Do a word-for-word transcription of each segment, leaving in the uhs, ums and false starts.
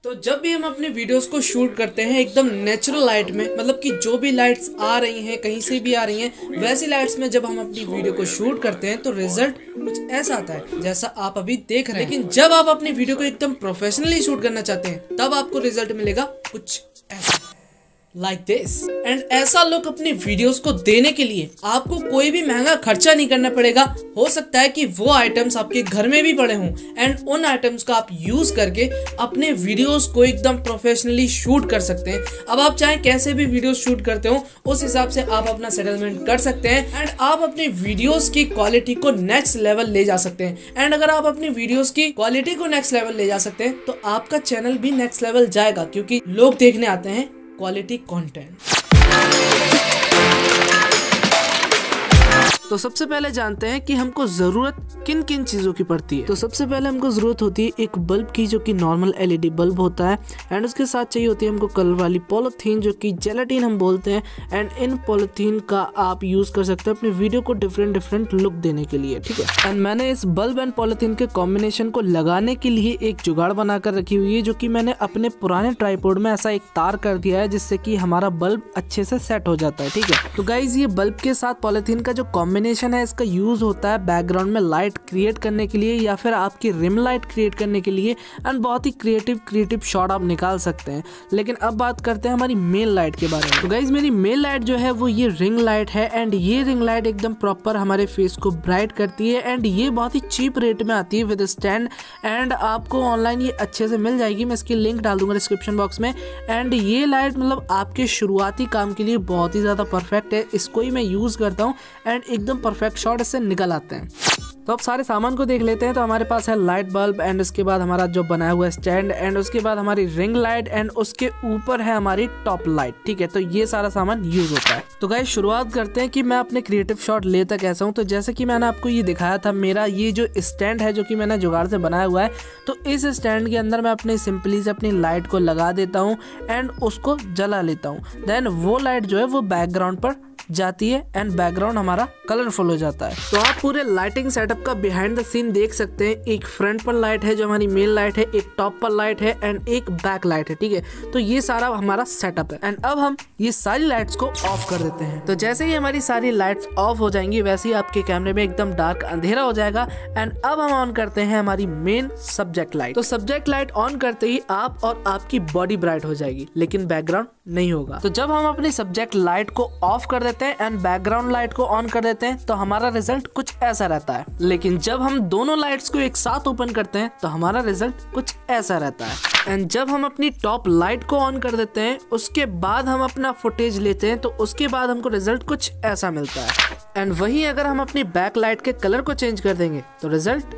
तो जब भी हम अपने वीडियोस को शूट करते हैं एकदम नेचुरल लाइट में, मतलब कि जो भी लाइट्स आ रही हैं कहीं से भी आ रही हैं वैसी लाइट्स में जब हम अपनी वीडियो को शूट करते हैं तो रिजल्ट कुछ ऐसा आता है जैसा आप अभी देख रहे हैं। लेकिन जब आप अपनी वीडियो को एकदम प्रोफेशनली शूट करना चाहते हैं तब आपको रिजल्ट मिलेगा कुछ ऐसा, लाइक दिस। एंड ऐसा लुक अपनी वीडियोस को देने के लिए आपको कोई भी महंगा खर्चा नहीं करना पड़ेगा। हो सकता है कि वो आइटम्स आपके घर में भी पड़े हों एंड उन आइटम्स का आप यूज करके अपने वीडियोस को एकदम प्रोफेशनली शूट कर सकते हैं। अब आप चाहे कैसे भी वीडियोस शूट करते हो उस हिसाब से आप अपना सेटलमेंट कर सकते हैं एंड आप अपनी वीडियोस की क्वालिटी को नेक्स्ट लेवल ले जा सकते हैं। एंड अगर आप अपनी वीडियोस की क्वालिटी को नेक्स्ट लेवल ले जा सकते हैं तो आपका चैनल भी नेक्स्ट लेवल जाएगा, क्योंकि लोग देखने आते हैं क्वालिटी कंटेंट। तो सबसे पहले जानते हैं कि हमको जरूरत किन किन चीजों की पड़ती है। तो सबसे पहले हमको जरूरत होती है एक बल्ब की, जो कि नॉर्मल एलईडी बल्ब होता है। एंड उसके साथ चाहिए होती है हमको कलर वाली पॉलीथीन, जो कि जेलेटिन हम बोलते हैं। एंड इन पॉलीथीन का आप यूज कर सकते हैं अपनी वीडियो को डिफरेंट डिफरेंट लुक देने के लिए, ठीक है। एंड मैंने इस बल्ब एंड पॉलीथीन के कॉम्बिनेशन को लगाने के लिए एक जुगाड़ बनाकर रखी हुई है, जो कि मैंने अपने पुराने ट्राइपॉड में ऐसा एक तार कर दिया है जिससे कि हमारा बल्ब अच्छे से सेट हो जाता है, ठीक है। तो गाइज ये बल्ब के साथ पॉलीथीन का जो कॉम्बिनेशन है इसका यूज होता है बैकग्राउंड में लाइट क्रिएट करने के लिए या फिर आपकी रिम लाइट क्रिएट करने के लिए। एंड बहुत ही क्रिएटिव क्रिएटिव शॉट आप निकाल सकते हैं। लेकिन अब बात करते हैं हमारी मेन लाइट के बारे में। तो गाइज मेरी मेन लाइट जो है वो ये रिंग लाइट है। एंड ये रिंग लाइट एकदम प्रॉपर हमारे फेस को ब्राइट करती है। एंड ये बहुत ही चीप रेट में आती है विद स्टैंड। एंड आपको ऑनलाइन ये अच्छे से मिल जाएगी, मैं इसकी लिंक डाल दूंगा डिस्क्रिप्शन बॉक्स में। एंड ये लाइट मतलब आपके शुरुआती काम के लिए बहुत ही ज्यादा परफेक्ट है। इसको ही मैं यूज करता हूँ एंड एकदम परफेक्ट शॉट इससे निकल आते हैं। तो अब सारे सामान को देख लेते हैं। तो हमारे पास है लाइट बल्ब एंड उसके बाद हमारा जो बनाया हुआ स्टैंड एंड उसके बाद हमारी रिंग लाइट एंड उसके ऊपर है हमारी टॉप लाइट, ठीक है। तो ये सारा सामान यूज होता है। तो गाइस शुरुआत करते हैं कि मैं अपने क्रिएटिव शॉट लेता कैसा हूँ। तो जैसे कि मैंने आपको ये दिखाया था, मेरा ये जो स्टैंड है जो कि मैंने जुगाड़ से बनाया हुआ है, तो इस स्टैंड के अंदर मैं अपने सिंपली से अपनी लाइट को लगा देता हूँ एंड उसको जला लेता हूँ। देन वो लाइट जो है वो बैकग्राउंड पर जाती है एंड बैकग्राउंड हमारा कलरफुल हो जाता है। तो आप पूरे लाइटिंग सेटअप का बिहाइंड द सीन देख सकते हैं। एक फ्रंट पर लाइट है जो हमारी मेन लाइट है, एक टॉप पर लाइट है एंड एक बैक लाइट है, ठीक है। तो ये सारा हमारा सेटअप है। एंड अब हम ये सारी लाइट्स को ऑफ कर देते हैं। तो जैसे ही हमारी सारी लाइट्स ऑफ हो जाएंगी वैसे ही आपके कैमरे में एकदम डार्क अंधेरा हो जाएगा। एंड अब हम ऑन करते हैं हमारी मेन सब्जेक्ट लाइट। तो सब्जेक्ट लाइट ऑन करते ही आप और आपकी बॉडी ब्राइट हो जाएगी, लेकिन बैकग्राउंड नहीं होगा। तो जब हम अपनी सब्जेक्ट लाइट को ऑफ कर देते हैं एंड बैकग्राउंड लाइट को ऑन कर देते हैं तो हमारा रिजल्ट कुछ ऐसा रहता है। लेकिन जब हम दोनों लाइट्स को एक साथ ओपन करते हैं तो हमारा रिजल्ट कुछ ऐसा रहता है। एंड जब हम अपनी टॉप लाइट को ऑन कर देते हैं उसके बाद हम अपना फुटेज लेते हैं तो उसके बाद हमको रिजल्ट कुछ ऐसा मिलता है। एंड वही अगर हम अपनी बैक लाइट के कलर को चेंज कर देंगे तो रिजल्ट।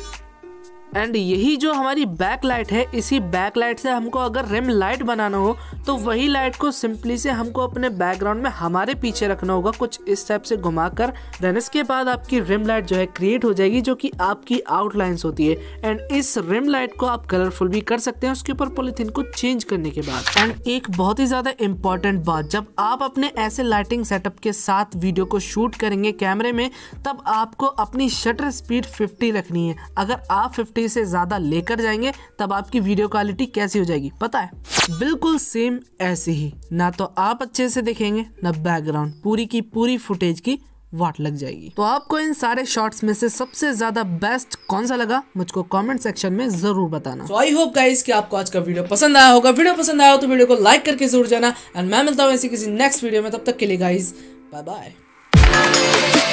एंड यही जो हमारी बैक लाइट है, इसी बैक लाइट से हमको अगर रिम लाइट बनाना हो तो वही लाइट को सिंपली से हमको अपने बैकग्राउंड में हमारे पीछे रखना होगा, कुछ इस टाइप से घुमाकर। देन इसके बाद आपकी रिम लाइट जो है क्रिएट हो जाएगी, जो कि आपकी आउटलाइंस होती है। एंड इस रिम लाइट को आप कलरफुल भी कर सकते हैं उसके ऊपर पॉलीथीन को चेंज करने के बाद। एंड एक बहुत ही ज्यादा इंपॉर्टेंट बात, जब आप अपने ऐसे लाइटिंग सेटअप के साथ वीडियो को शूट करेंगे कैमरे में, तब आपको अपनी शटर स्पीड फिफ्टी रखनी है। अगर आप फिफ्टी से ज्यादा लेकर जाएंगे तब आपकी वीडियो क्वालिटी कैसी हो जाएगी पता है? बिल्कुल सेम ऐसे ही, ना तो आप अच्छे से दिखेंगे ना बैकग्राउंड, पूरी की पूरी फुटेज की वाट लग जाएगी। तो आपको इन सारे शॉट्स में से सबसे ज्यादा बेस्ट कौन सा लगा मुझको कमेंट सेक्शन में जरूर बताना। सो आई होप गाइस कि आपको आज का वीडियो पसंद आया होगा। वीडियो पसंद आया हो तो वीडियो को लाइक करके जरूर जाना। एंड मैं मिलता हूँ ऐसी किसी नेक्स्ट वीडियो में, तब तक के लिए गाइस बाय बाय।